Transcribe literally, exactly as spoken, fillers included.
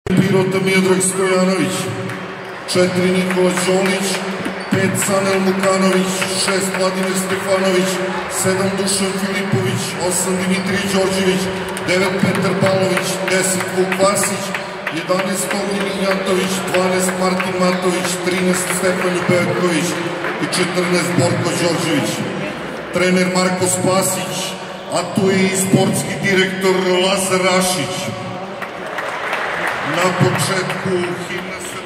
Pirota Miodrag Stojanović, četiri Nikola Ćolić, pet Sanel Mukanović, šest Vladimir Stefanović, sedam Dušan Filipović, osam Dimitrij Đorđević, devet Petar Balović, deset Vuk Vasić, jedanaest Ognjen Injatović, dvanaest Martin Matović, trinaest Stefan Ljubetković i četrnaest Borko Đorđević. Trener Marko Spasić, a tu je i sportski direktor Lazar Rašić. Na početku himna